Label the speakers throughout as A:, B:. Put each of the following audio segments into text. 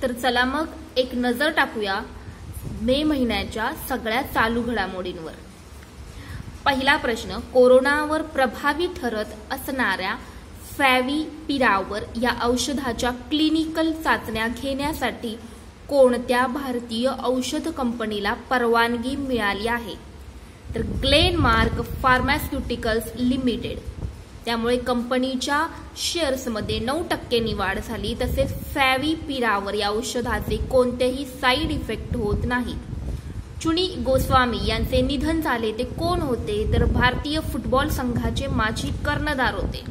A: तर चला मग एक नजर टाकूया मे महिन्याच्या सगळ्या चालू घडामोडींवर। पहिला प्रश्न, कोरोनावर प्रभावी ठरत असणाऱ्या फॅव्हिपिरावर या औषधाच्या क्लिनिकल चाचण्या घेण्यासाठी कोणत्या भारतीय औषध कंपनीला परवानगी मिळाली आहे? तर ग्लेनमार्क फार्मास्युटिकल्स लिमिटेड। त्यामुळे कंपनीच्या शेअर्समध्ये 9% वाढ झाली। तसेच फॅव्हिपिरावर या औषधाचे कोणतेही साईड इफेक्ट होत नाहीत। चुनी गोस्वामी यांचे निधन झाले ते कोण होते? तर भारतीय फुटबॉल संघाचे माजी कर्णधार होते।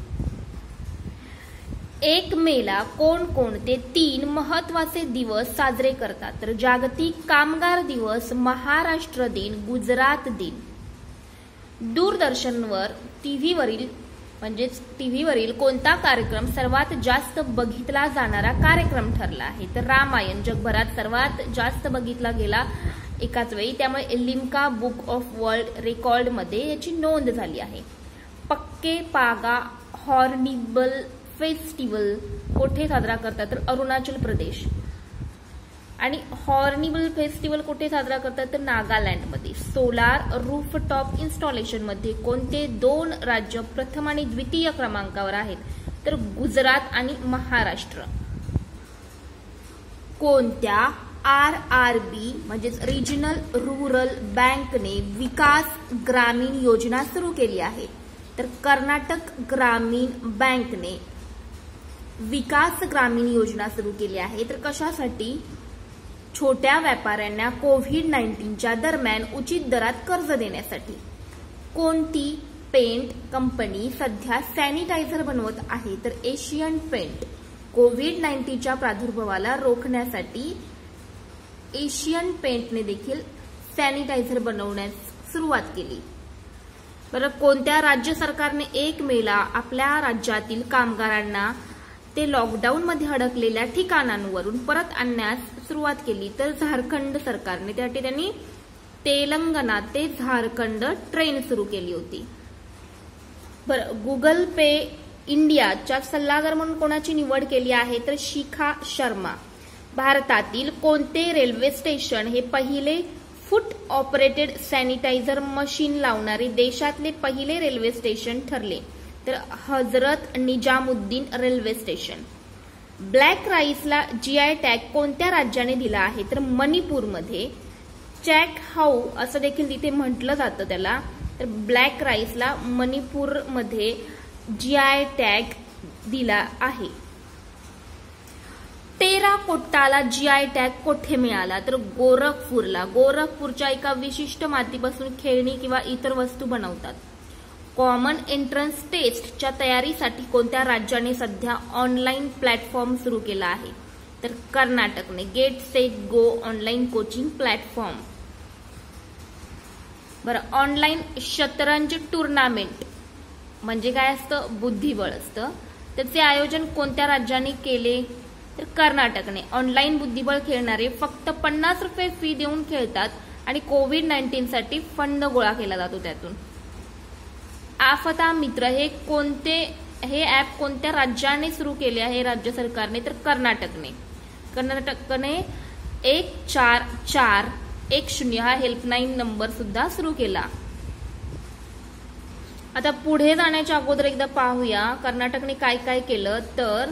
A: 1 मेला कोणकोणते 3 महत्वाचे दिवस साजरे करतात? तर जागतिक कामगार दिवस, महाराष्ट्र दिन, गुजरात दिन। दूरदर्शनवर टीव्हीवरील कोणता कार्यक्रम सर्वात जास्त बघितला जाणारा कार्यक्रम ठरला आहे? तर रामायण जगभरात सर्वात जास्त बघितला गेला एकाच वेळी, त्यामुळे Limca book of world record मध्ये याची नोंद झाली आहे। पक्के पागा हॉर्निबल फेस्टिवल कोठे साजरा करतात? तर अरुणाचल प्रदेश। आणि हॉर्निबल फेस्टिवल कुठे साजरा करतात? तर नागालँडमध्ये। सोलार रूफटॉप इन्स्टॉलेशन मध्ये कोणते 2 राज्य प्रथम आणि द्वितीय क्रमांकावर आहेत? तर गुजरात आणि महाराष्ट्र। कोणत्या RRB म्हणजेच रिजनल रूरल बँकने विकास ग्रामीण योजना सुरू केली आहे? तर कर्नाटक ग्रामीण बँकने विकास ग्रामीण योजना सुरू केली आहे। तर कशासाठी? छोट्या व्यापाऱ्यांना कोविड-19च्या दरम्यान उचित दरात कर्ज देण्यासाठी। कोणती पेंट कंपनी सध्या सॅनिटायझर बनवत आहे? तर एशियन पेंट। कोविड-19च्या प्रादुर्भावाला रोखण्यासाठी एशियन पेंटने देखील सॅनिटायझर बनवण्यास सुरुवात केली। बरं, कोणत्या राज्य सरकारने 1 मेला आपल्या राज्यातील कामगारांना ते लॉकडाऊन मध्ये अडकलेल्या ठिकाणांवरून परत आणण्यास सुरुवात केली? तर झारखंड सरकारने। त्यासाठी त्यांनी तेलंगणा ते झारखंड ट्रेन सुरू केली होती। बरं, गुगल पे इंडियाच्या सल्लागार म्हणून कोणाची निवड केली आहे? तर शिखा शर्मा। भारतातील कोणते रेल्वे स्टेशन हे पहिले फूट ऑपरेटेड सॅनिटायझर मशीन लावणारे देशातले पहिले रेल्वे स्टेशन ठरले? तर Hazrat Nizamuddin railway station. Black राईसला GI टॅग कोणत्या राज्याने दिला आहे? तर मणिपूरमध्ये। चॅक हाऊ असं देखील तिथे म्हटलं जातं त्याला। तर ब्लॅक राईसला मणिपूरमध्ये GI टॅग दिला आहे। टेराकोट्टाला GI टॅग कोठे मिळाला? तर गोरखपूरला। गोरखपूरच्या एका विशिष्ट मातीपासून खेळणी किंवा इतर वस्तू बनवतात। कॉमन एंट्रन्स टेस्टच्या तयारीसाठी कोणत्या राज्याने सध्या ऑनलाईन प्लॅटफॉर्म सुरू केला आहे? तर कर्नाटकने। Get set go online coaching platform. बरं, ऑनलाईन शतरंज टुर्नामेंट म्हणजे काय असतं? बुद्धिबळ असतं। त्याचे आयोजन कोणत्या राज्याने केले? तर कर्नाटकने। ऑनलाईन बुद्धिबळ खेळणारे फक्त 50 रुपये फी देऊन खेळतात आणि कोविड-19 साठी फंड गोळा केला जातो त्यातून। आफता मित्र हे ऍप कोणत्या राज्याने सुरू केले आहे? राज्य सरकारने। तर कर्नाटकने। कर्नाटकने 144110 हा हेल्पलाईन नंबर सुद्धा सुरू केला। आता पुढे जाण्याच्या अगोदर एकदा पाहूया कर्नाटकने काय काय केलं। तर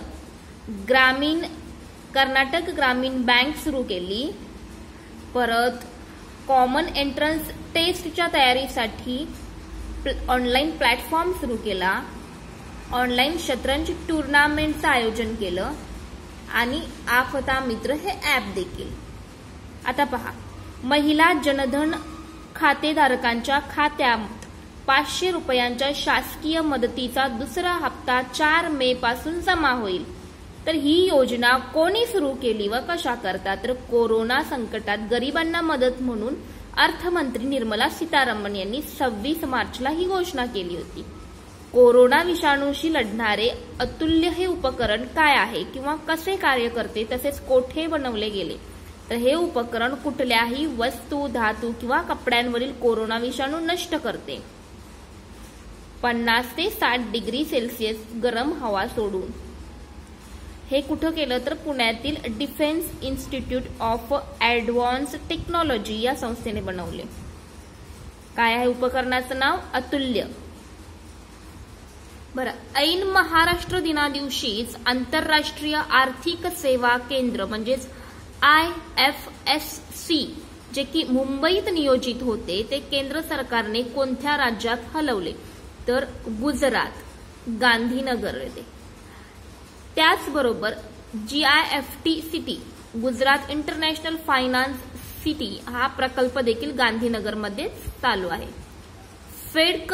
A: कर्नाटक ग्रामीण बँक सुरू केली। परत कॉमन एंट्रन्स टेस्टच्या तयारीसाठी ऑनलाईन प्लॅटफॉर्म सुरू केला। ऑनलाईन शतरंज टुर्नामेंटचं आयोजन केलं आणि आफता मित्र हे ऍप देखील। आता पहा, महिला जनधन खातेधारकांच्या खात्यात 500 रुपयांच्या शासकीय मदतीचा दुसरा हप्ता 4 मे पासून जमा होईल। तर ही योजना कोणी सुरू केली व कशा करता? तर कोरोना संकटात गरिबांना मदत म्हणून अर्थमंत्री निर्मला सीतारामन यांनी 26 मार्चला ही घोषणा केली होती। कोरोना विषाणूशी लढणारे अतुल्य हे उपकरण काय आहे किंवा कसे कार्य करते, तसेच कोठे बनवले गेले? तर हे उपकरण कुठल्याही वस्तू, धातू किंवा कपड्यांवरील कोरोना विषाणू नष्ट करते। 50 ते 60 डिग्री सेल्सिअस गरम हवा सोडून। हे कुठं केलं तर पुण्यातील defence institute of advance technology या संस्थेने बनवले. काय आहे उपकरणाचं नाव? अतुल्य. बरं, ऐन महाराष्ट्र दिना दिवशीच आंतरराष्ट्रीय आर्थिक सेवा केंद्र म्हणजेच IFSC जे की मुंबईत नियोजित होते ते केंद्र सरकारने कोणत्या राज्यात हलवले तर गुजरात, गांधीनगर येथे. त्याचबरोबर GIFT city Gujarat international finance city हा प्रकल्प देखील गांधीनगरमध्ये चालू आहे. फेड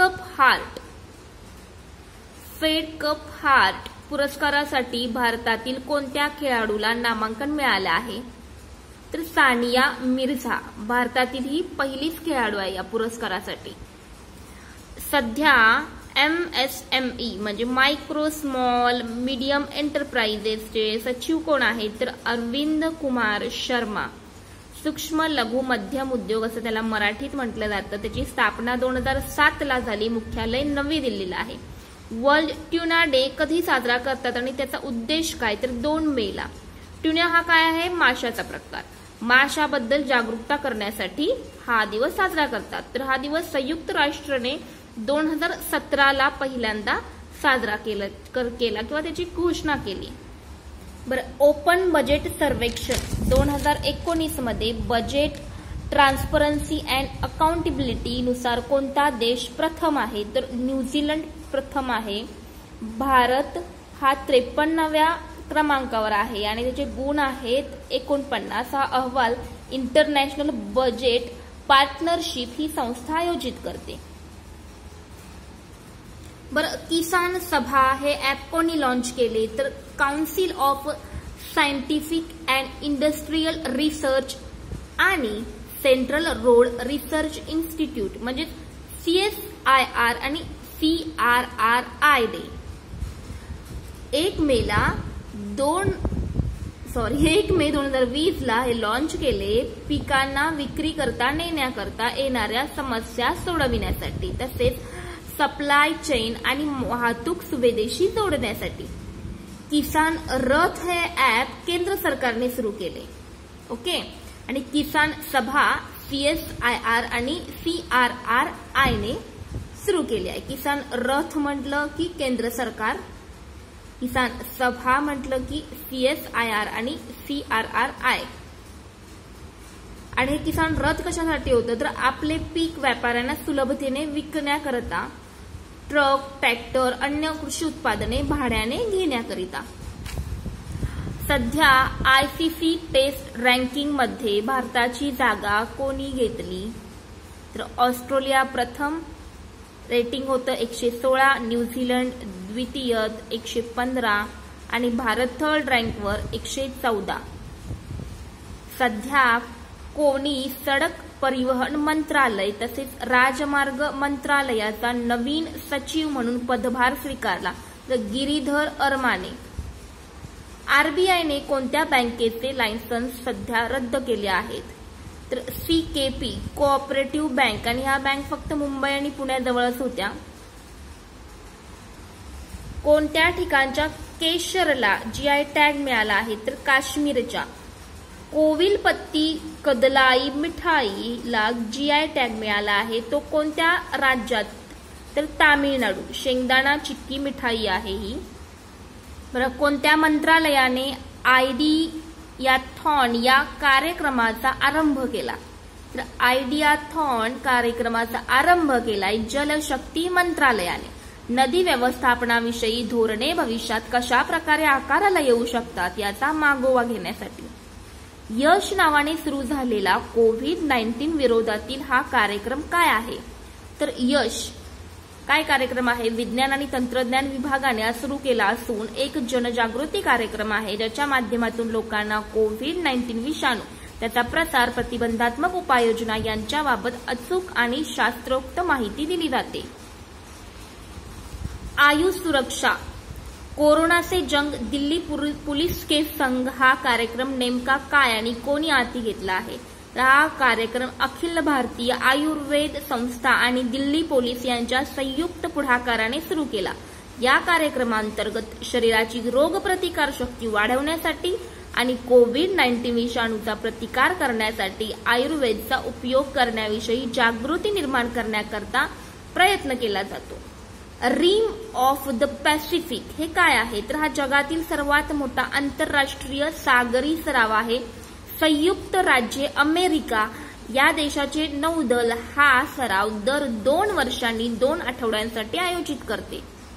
A: कप हार्ट पुरस्कारासाठी भारतातील कोणत्या खेळाडूला नामांकन मिळाले आहे तर सानिया मिर्झा भारतातील ही पहिलीच खेळाडू आहे या पुरस्कारासाठी. सध्या MSME म्हणजे मायक्रो स्मॉल मीडियम एंटरप्राइजेसचे सचिव कोण आहेत तर अरविंद कुमार शर्मा. सूक्ष्म लघु मध्यम उद्योग असं त्याला मराठीत म्हटलं जातं. त्याची स्थापना 2007 ला झाली. मुख्यालय नवी दिल्लीला आहे. वर्ल्ड ट्यूना डे कधी साजरा करतात आणि त्याचा उद्देश काय तर 2 मेला. ट्यूना हा काय आहे? माशाचा प्रकार. माशाबद्दल जागरूकता करण्यासाठी हा दिवस साजरा करतात. तर हा दिवस संयुक्त राष्ट्राने 2017 ला पहिल्यांदा साजरा केला किंवा त्याची घोषणा केली. बरं, ओपन बजेट सर्वेक्षण 2019 मध्ये बजेट ट्रान्सपरन्सी अँड अकाउंटेबिलिटी नुसार कोणता देश प्रथम आहे तर न्यूझीलंड प्रथम आहे. भारत हा 53व्या क्रमांकावर आहे आणि त्याचे गुण आहेत 49. हा अहवाल इंटरनॅशनल बजेट पार्टनरशिप ही संस्था आयोजित करते. बरं, किसान सभा हे ऍप कोणी लॉन्च केले तर council of scientific and industrial research आणि सेंट्रल रोड रिसर्च इन्स्टिट्यूट म्हणजे CSIR आणि CRRI डे. 1 मे 2020 ला हे लॉन्च केले पिकांना विक्री करता नेण्याकरता येणाऱ्या समस्या सोडविण्यासाठी तसेच सप्लाय चेन आणि वाहतूक सुविधेशी जोडण्यासाठी. किसान रथ हे ऍप केंद्र सरकारने सुरू केले. ओके, आणि किसान सभा CSIR आणि CRRI ने सुरू केली आहे. किसान रथ म्हटलं की केंद्र सरकार, किसान सभा म्हटलं की CSIR आणि CRRI. आणि हे किसान रथ कशासाठी होतं तर आपले पीक व्यापाऱ्यांना सुलभतेने विकण्याकरता ट्रक, ट्रॅक्टर, अन्य कृषी उत्पादने भाड्याने घेण्याकरिता. सध्या ICC टेस्ट रँकिंग मध्ये भारताची जागा कोणी घेतली तर ऑस्ट्रेलिया प्रथम, रेटिंग होतं 116, न्यूझीलंड द्वितीय 115 आणि भारत थर्ड रँकवर 114. सध्या कोणी सडक परिवहन मंत्रालय तसेच राजमार्ग मंत्रालयाचा नवीन सचिव म्हणून पदभार स्वीकारला तर गिरीधर अरमाने. RBIने कोणत्या बँकेचे लायसन्स सध्या रद्द केले आहेत तर CKP कोऑपरेटिव्ह बँक आणि ह्या बँक फक्त मुंबई आणि पुण्याजवळच होत्या. कोणत्या ठिकाणच्या केशरला GI टॅग मिळाला आहे तर काश्मीरच्या. कोविलपत्ती कदलाई मिठाईला GI टॅग मिळाला आहे. तो कोणत्या राज्यात तर तामिळनाडू. शेंगदाणा चिक्की मिठाई आहे ही. बरं, कोणत्या मंत्रालयाने आयडियाथॉन या कार्यक्रमाचा आरंभ केला तर आयडियाथॉन कार्यक्रमाचा आरंभ केलाय जलशक्ती मंत्रालयाने. नदी व्यवस्थापनाविषयी धोरणे भविष्यात कशा प्रकारे आकाराला येऊ शकतात याचा मागोवा घेण्यासाठी. यश नावाने सुरू झालेला कोविड-19 विरोधातील हा कार्यक्रम काय आहे तर यश काय कार्यक्रम आहे विज्ञान आणि तंत्रज्ञान विभागाने सुरू केला असून एक जनजागृती कार्यक्रम आहे ज्याच्या माध्यमातून लोकांना कोविड-19 विषाणू, त्याचा प्रसार, प्रतिबंधात्मक उपाययोजना यांच्याबाबत अचूक आणि शास्त्रोक्त माहिती दिली जाते. आयुष सुरक्षा कोरोना से जंग दिल्ली पोलीस के संघ हा कार्यक्रम नेमका काय आणि कोणी हाती घेतला आहे तर हा कार्यक्रम अखिल भारतीय आयुर्वेद संस्था आणि दिल्ली पोलीस यांच्या संयुक्त पुढाकाराने सुरू केला. या कार्यक्रमांतर्गत शरीराची रोगप्रतिकार शक्ती वाढवण्यासाठी आणि कोविड-19 विषाणूचा प्रतिकार करण्यासाठी आयुर्वेदचा उपयोग करण्याविषयी जागृती निर्माण करण्याकरता प्रयत्न केला जातो. रिम ऑफ द पॅसिफिक हे काय आहे तर हा जगातील सर्वात मोठा आंतरराष्ट्रीय सागरी सराव आहे. संयुक्त राज्ये अमेरिका या देशाचे नौदल हा सराव दर 2 वर्षांनी 2 आठवड्यांसाठी आयोजित करते.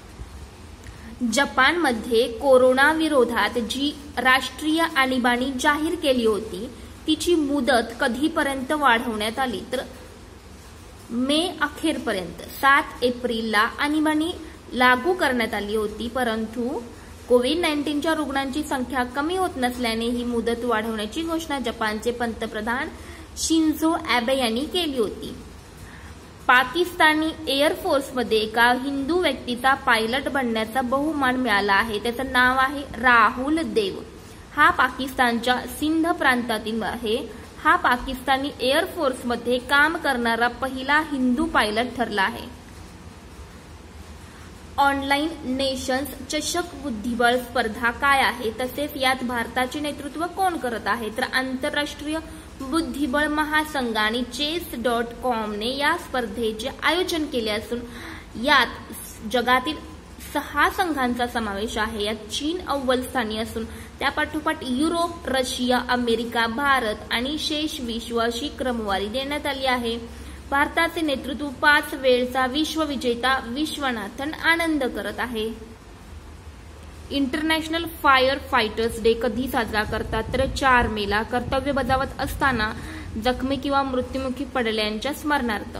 A: जपानमध्ये कोरोना विरोधात जी राष्ट्रीय आणीबाणी जाहीर केली होती तिची मुदत कधीपर्यंत वाढवण्यात आली तर मे अखेरपर्यंत 7 एप्रिलला आणीबाणी लागू करण्यात आली होती. परंतु कोविड-19च्या रुग्णांची संख्या कमी होत नसल्याने ही मुदत वाढवण्याची घोषणा जपानचे पंतप्रधान शिंझो अॅबे यांनी केली होती. पाकिस्तानी एअरफोर्समध्ये एका हिंदू व्यक्तीचा पायलट बनण्याचा बहुमान मिळाला आहे. त्याचं नाव आहे राहुल देव. हा पाकिस्तानच्या सिंध प्रांतातील आहे. हा पाकिस्तानी एअरफोर्समध्ये काम करणारा पहिला हिंदू पायलट ठरला आहे. ऑनलाईन नेशन्स चषक बुद्धिबळ स्पर्धा काय आहे तसेच यात भारताचे नेतृत्व कोण करत आहे तर आंतरराष्ट्रीय बुद्धिबळ महासंघ आणि chess.com ने या स्पर्धेचे आयोजन केले असून यात जगातील 6 संघांचा समावेश आहे. यात चीन अव्वल स्थानी असून त्यापाठोपाठ युरोप, रशिया, अमेरिका, भारत आणि शेष विश्व अशी क्रमवारी देण्यात आली आहे. भारताचे नेतृत्व 5 वेळचा विश्वविजेता विश्वनाथन आनंद करत आहे. इंटरनॅशनल फायर फायटर्स डे कधी साजरा करतात तर 4 मेला कर्तव्य बजावत असताना जखमी किंवा मृत्युमुखी पडलेल्यांच्या स्मरणार्थ.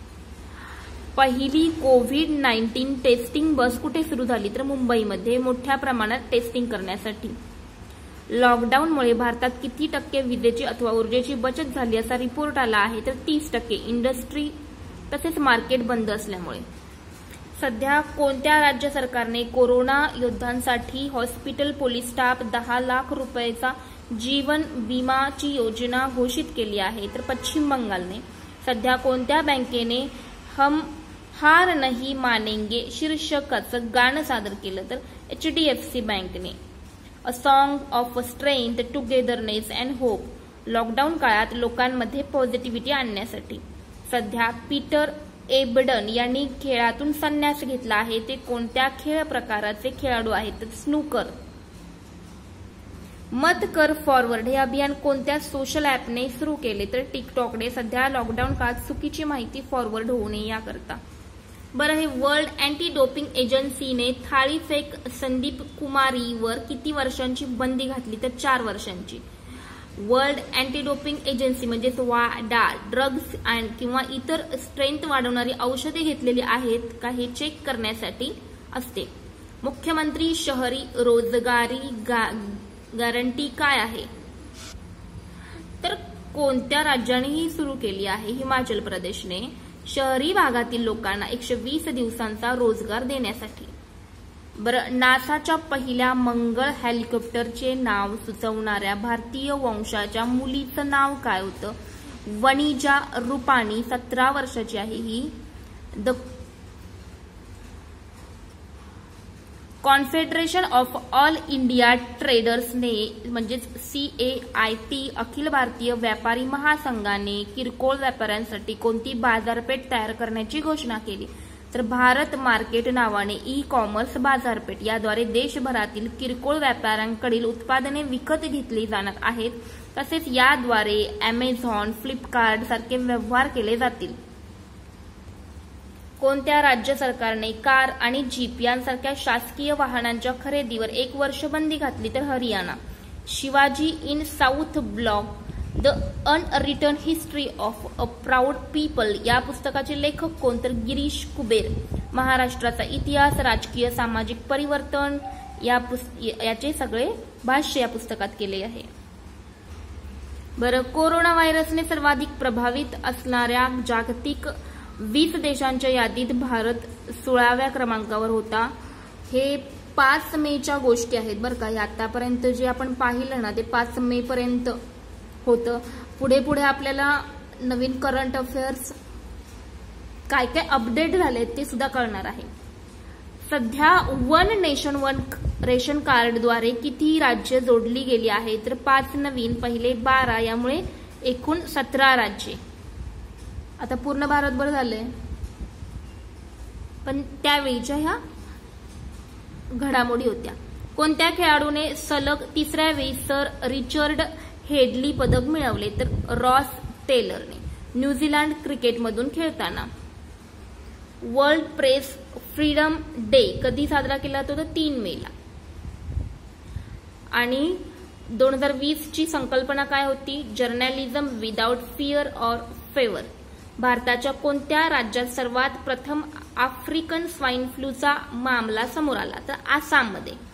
A: पहिली कोविड-19 टेस्टिंग बस कुठे सुरू झाली तर मुंबईमध्ये मोठ्या प्रमाणात टेस्टिंग करण्यासाठी. लॉकडाऊनमुळे भारतात किती टक्के विजेची अथवा ऊर्जेची बचत झाली असा रिपोर्ट आला आहे तर 30%. इंडस्ट्री तसेच मार्केट बंद असल्यामुळे. सध्या कोणत्या राज्य सरकारने कोरोना योद्ध्यांसाठी हॉस्पिटल पोलीस स्टाफ 10 लाख रुपयाचा जीवन विमाची योजना घोषित केली आहे तर पश्चिम बंगालने. सध्या कोणत्या बँकेने हम हार नहीं मानेंगे शीर्षकाचं गाणं सादर केलं तर HDFC बँकेने. A song of strength, togetherness and hope. Lockdown काळात लोकांमध्ये पॉझिटिव्हिटी आणण्यासाठी. सध्या पीटर एबडन यांनी खेळातून संन्यास घेतला आहे. ते कोणत्या खेळ प्रकाराचे खेळाडू आहेत तर स्नूकर. मत कर फॉरवर्ड हे अभियान कोणत्या सोशल ॲपने सुरू केले तर टिकटॉकने. सध्या लॉकडाऊन काळात चुकीची माहिती फॉरवर्ड होऊ नये याकरता. बरं, हे वर्ल्ड अँटी डोपिंग एजन्सीने थाळीफेक संदीप कुमारीवर किती वर्षांची बंदी घातली तर 4 वर्षांची. वर्ल्ड अँटी डोपिंग एजन्सी म्हणजेच वाडा ड्रग्ज किंवा इतर स्ट्रेंथ वाढवणारी औषधे घेतलेली आहेत का हे चेक करण्यासाठी असते. मुख्यमंत्री शहरी रोजगारी गॅरंटी काय आहे तर कोणत्या राज्याने ही सुरू केली आहे. हिमाचल प्रदेशने. शहरी भागातील लोकांना 120 दिवसांचा रोजगार देण्यासाठी. बरं, नासाच्या पहिल्या मंगळ हेलिकॉप्टरचे नाव सुचवणाऱ्या भारतीय वंशाच्या मुलीचं नाव काय होतं. वनिजा रुपाणी. 17 वर्षाची आहे ही. The confederation of all India ट्रेडर्सने म्हणजेच CAIT अखिल भारतीय व्यापारी महासंघाने किरकोळ व्यापाऱ्यांसाठी कोणती बाजारपेठ तयार करण्याची घोषणा केली तर भारत मार्केट नावाने ई-कॉमर्स बाजारपेठ. याद्वारे देशभरातील किरकोळ व्यापाऱ्यांकडील उत्पादने विकत घेतली जाणार आहेत. तसेच याद्वारे अमेझॉन, फ्लिपकार्ट सारखे व्यवहार केले जातील. कोणत्या राज्य सरकारने कार आणि जीप यांसारख्या शासकीय वाहनांच्या खरेदीवर 1 वर्ष बंदी घातली तर Haryana. Shivaji in south block the unwritten history of a proud people या पुस्तकाचे लेखक कोण तर गिरीश कुबेर. महाराष्ट्राचा इतिहास, राजकीय सामाजिक परिवर्तन याचे सगळे भाष्य या पुस्तकात केले आहे. बरं, कोरोना व्हायरसने सर्वाधिक प्रभावित असणाऱ्या जागतिक 20 देशांच्या यादीत भारत 16व्या क्रमांकावर होता. हे 5 मेच्या गोष्टी आहेत बरं का. आतापर्यंत जे आपण पाहिलं ना ते 5 मे पर्यंत होतं. पुढे पुढे आपल्याला नवीन करंट अफेअर्स काय काय अपडेट झालेत ते सुद्धा कळणार आहे. सध्या वन नेशन वन रेशन कार्डद्वारे किती राज्य जोडली गेली आहे? तर 5 नवीन, पहिले 12, यामुळे एकूण 17 राज्ये. आता पूर्ण भारतभर झालंय, पण त्यावेळीच्या ह्या घडामोडी होत्या. कोणत्या खेळाडूने सलग 3ऱ्या वेळी सर रिचर्ड हेडली पदक मिळवले? तर रॉस टेलरने, न्यूझीलंड क्रिकेटमधून खेळताना. वर्ल्ड प्रेस फ्रीडम डे कधी साजरा केला जातो? तर 3 मेला. आणि 2020 ची संकल्पना काय होती? Journalism without fear or favour. भारताच्या कोणत्या राज्यात सर्वात प्रथम आफ्रिकन स्वाईन फ्लूचा मामला समोर आला? तर आसाममध्ये.